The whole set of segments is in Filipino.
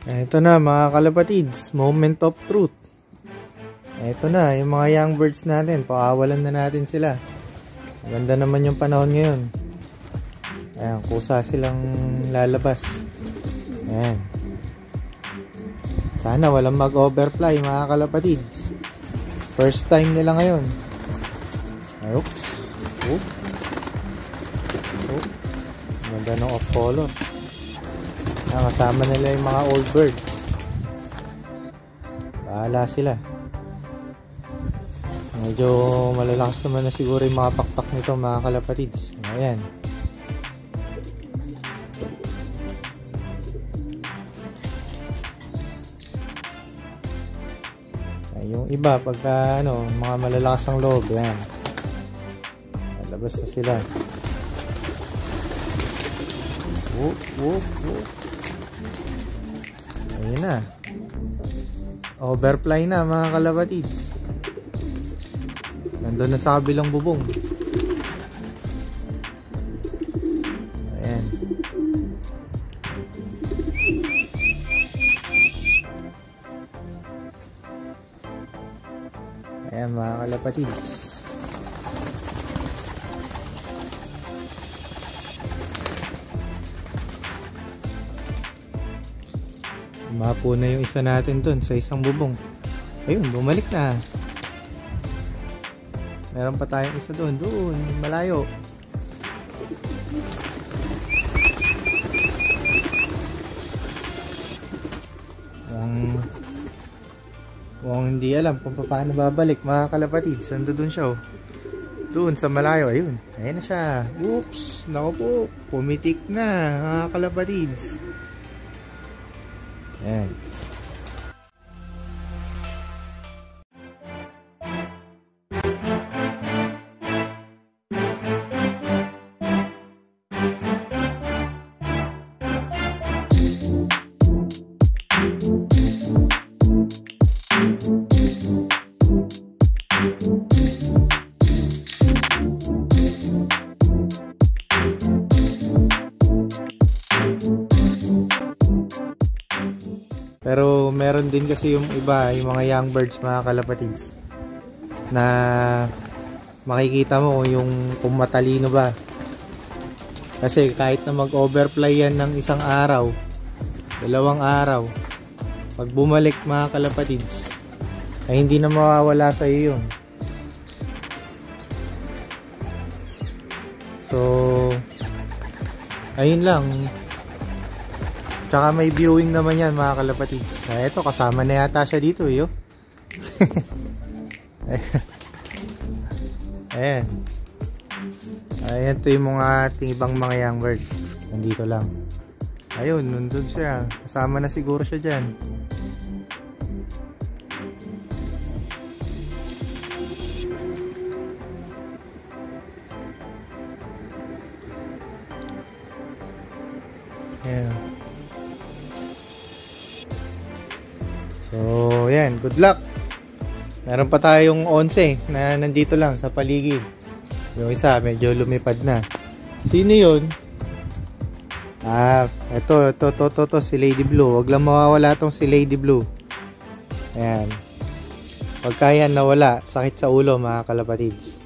Ito na mga kalapatids, moment of truth. Ito na yung mga young birds natin, pakawalan na natin sila. Maganda naman yung panahon ngayon. Ayan, kusa silang lalabas. Ayan. Sana walang mag-overfly mga kalapatids. First time nila ngayon. Ay, oops. Oh. Maganda ng off color. Kasama nila yung mga old bird. Bahala sila. Medyo malalakas naman na siguro yung mga pakpak nito mga kalapatids. Ayan. Yung iba pagka mga malalakas ang loob, ayan. Lalabas na sila. Ayun na. Overfly na mga kalapatids. Nandun na sa kabilang bubong. Ayan. Ayan mga kalapatids. Mapo na yung isa natin dun sa isang bubong. Ayun, bumalik na. Meron pa tayong isa doon, malayo. Mukhang hindi alam kung paano babalik mga kalapatids. Doon siya, oh. Doon sa malayo, ayun. Ayun na siya. Oops, naku po, pumitik na mga kalapatids. Ayan. Pero meron din kasi yung iba, yung mga young birds mga kalapatids, na makikita mo kung matalino ba. Kasi kahit na mag-overfly yan ng isang araw, 2 araw, pag bumalik mga kalapatids, ay hindi na mawawala sa iyo yun. So, ayun lang. Tsaka may viewing naman yan mga kalapatids. Ito, kasama na yata siya dito, yo. Ayan. Ayan, ito yung mga ating ibang mga young bird. Nandito lang. Ayun, nandun siya. Kasama na siguro siya dyan. Ayan. So, yan. Good luck. Meron pa tayong 11 na nandito lang sa paligid. Yung isa, medyo lumipad na. Sino yun? Ito, si Lady Blue. Huwag lang mawawala tong si Lady Blue. Ayan. Pagka yan nawala, sakit sa ulo mga kalapatids.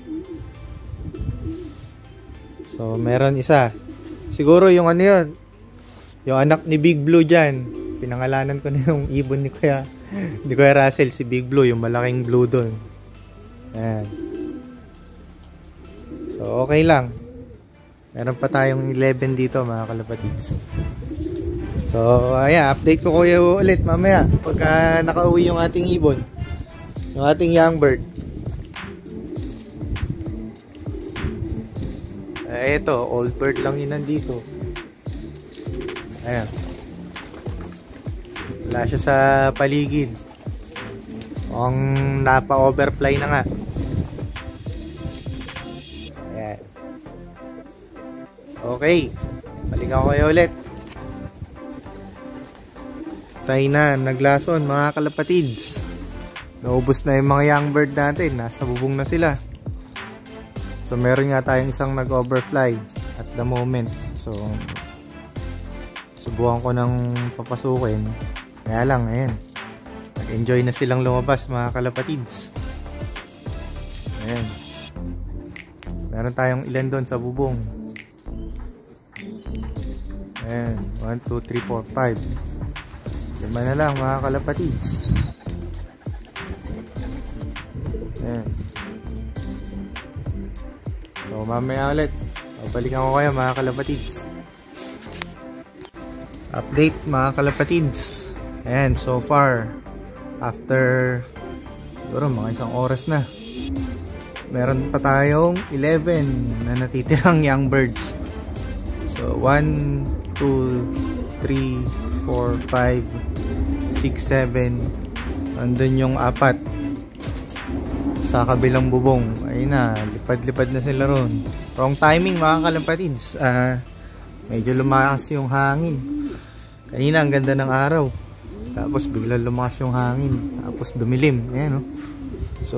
So, meron isa. Siguro yung yun, yung anak ni Big Blue dyan. Pinangalanan ko na yung ibon ni Kuya Russell, si Big Blue, yung malaking blue doon. Ayan. So, okay lang. Meron pa tayong 11 dito mga kalapatids. So, ayan, update ko kayo ulit mamaya pagka nakauwi yung ating ibon, yung ating young bird. Ito, old bird lang yun nandito. Ayan. Wala siya sa paligid. Mukhang napa-overfly na nga. Ayan. Okay. Balikan ko kayo ulit. Tayo na, naglason mga kalapatids. Naubos na yung mga young bird natin. Nasa bubong na sila. So meron nga tayong isang nag-overfly at the moment. So subukan ko ng papasukin. Kaya lang, ayan. Nag-enjoy na silang lumabas mga kalapatids. Ayan. Meron tayong ilan doon sa bubong. Ayan. 1, 2, 3, 4, 5. 5 na lang mga kalapatids. Ayan. So mamaya ulit babalikan ko kayo mga kalapatids. Update mga kalapatids. Ayan, so far after siguro mga isang oras na, meron pa tayong 11 na natitirang young birds. So 1, 2, 3, 4, 5, 6, 7. Andun yung 4 sa kabilang bubong. Ayun na, lipad-lipad na sila ron. Wrong timing mga kalapatids. Medyo lumakas yung hangin. Kanina ang ganda ng araw, tapos biglang lumakas yung hangin, tapos dumilim. Ayan, no? So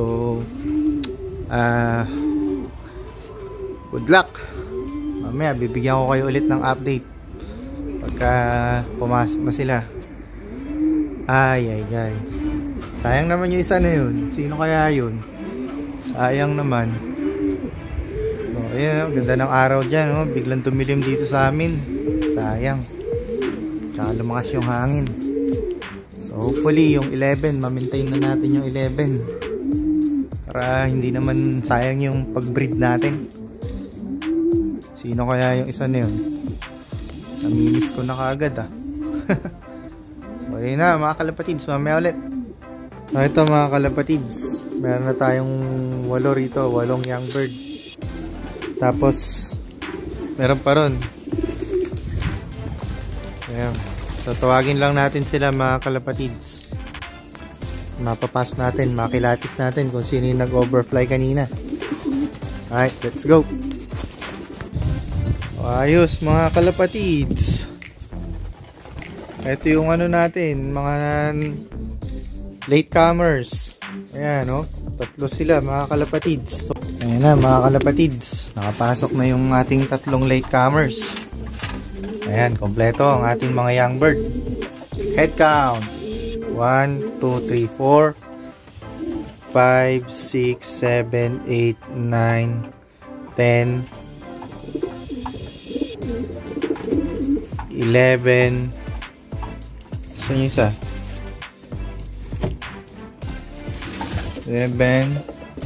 good luck. Mamaya bibigyan ko kayo ulit ng update pagka pumasok na sila. Ay. Sayang naman yung isa na yun. Sino kaya yun? Sayang naman. So, ayan, ganda ng araw dyan, no? Biglang tumilim dito sa amin. Sayang. Tsaka lumakas yung hangin. So hopefully yung 11, ma-maintain na natin yung 11 para hindi naman sayang yung pag-breed natin. Sino kaya yung isa na yun? Namimiss ko na kaagad So ayun na mga kalapatids, mamaya ulit. So ito mga kalapatids, meron na tayong 8 rito, 8 young bird. Tapos meron pa ron. Ayan. So tawagin lang natin sila mga kalapatids. Mapapas natin, makilatis natin kung sino yung nag-overfly kanina. Alright, let's go. Ayos mga kalapatids. Ito yung ano natin, mga latecomers. Ayan, no? 3 sila mga kalapatids. So, ayan na mga kalapatids, nakapasok na yung ating 3 latecomers. Ayan, kompleto ang ating mga young bird. Head count 1, 2, 3, 4 5, 6, 7, 8, 9, 10 11. Saan yung isa? 11.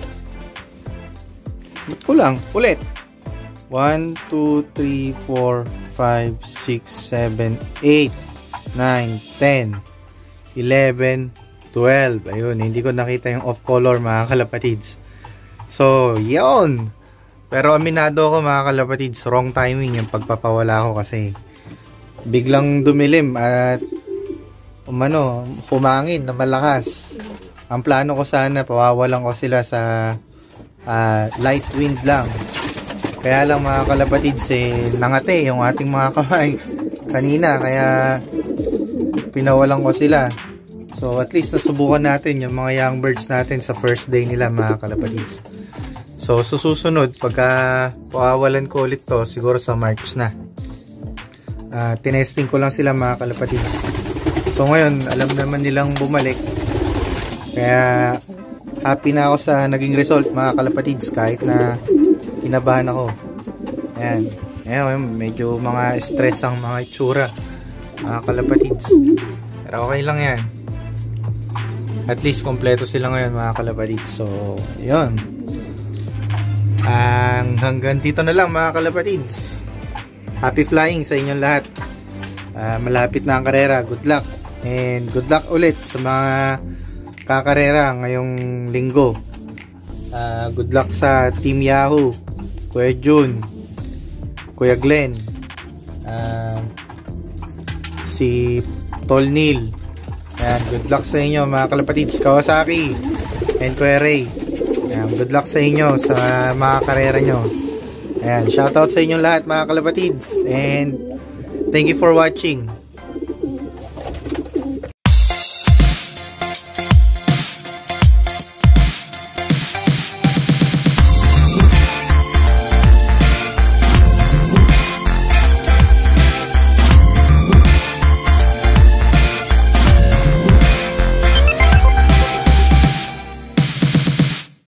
Kulang, ulit. 1, 2, 3, 4 5, 6, 7, 8, 9, 10, 11, 12. Ayun, hindi ko nakita yung off color mga kalapatids. So, yun. Pero aminado ako mga kalapatids, wrong timing yung pagpapawala ko kasi biglang dumilim at humangin na malakas. Ang plano ko sana, pawawalan ko sila sa light wind lang. Kaya lang mga kalapatids, nangate yung ating mga kamay kanina, kaya pinawalan ko sila. So at least nasubukan natin yung mga young birds natin sa first day nila mga kalapatids. So susunod, pagka pawawalan ko ulit to, siguro sa March na. Tinesting ko lang sila mga kalapatids. So ngayon, alam naman nilang bumalik. Kaya happy na ako sa naging result mga kalapatids, kahit na kinabahan ako. Ayan. Ayan, medyo mga stress ang mga itsura mga kalapatids. Pero okay lang yan. At least kompleto sila ngayon mga kalapatids. So, yun. Hanggang dito na lang mga kalapatids. Happy flying sa inyong lahat. Malapit na ang karera. Good luck. And good luck ulit sa mga kakarera ngayong linggo. Good luck sa Team Yahoo, Kuya Jun, Kuya Glenn, si Tol Neil. Ayan, good luck sa inyo mga kalapatids. Kawasaki and Kuya Ray. Ayan, good luck sa inyo sa mga karera nyo. Ayan, shoutout sa inyo lahat mga kalapatids. And thank you for watching.